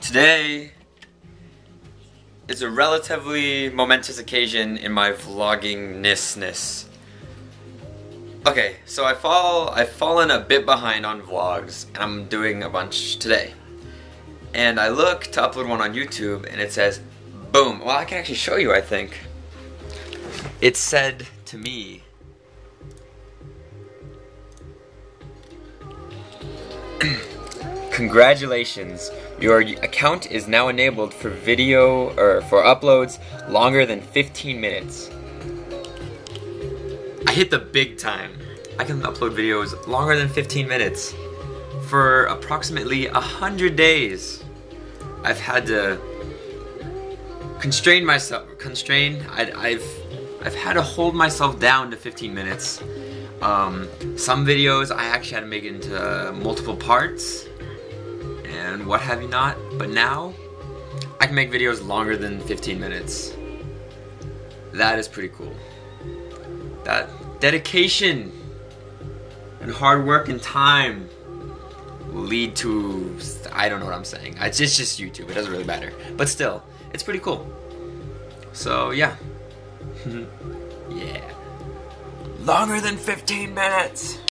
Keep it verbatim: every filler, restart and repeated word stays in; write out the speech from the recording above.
Today is a relatively momentous occasion in my vlogging-ness-ness. Okay, so I fall, I've fallen a bit behind on vlogs, and I'm doing a bunch today. And I look to upload one on YouTube, and it says, boom. Well, I can actually show you, I think. It said to me, congratulations, your account is now enabled for video or for uploads longer than fifteen minutes. I hit the big time. I can upload videos longer than fifteen minutes for approximately a hundred days. I've had to constrain myself. Constrain. I, I've I've had to hold myself down to fifteen minutes. Um, some videos I actually had to make it into multiple parts and what have you not, but now I can make videos longer than fifteen minutes. That is pretty cool. That dedication and hard work and time will lead to, I don't know what I'm saying. It's just, it's just YouTube, it doesn't really matter. But still, it's pretty cool. So yeah. Yeah. Longer than fifteen minutes!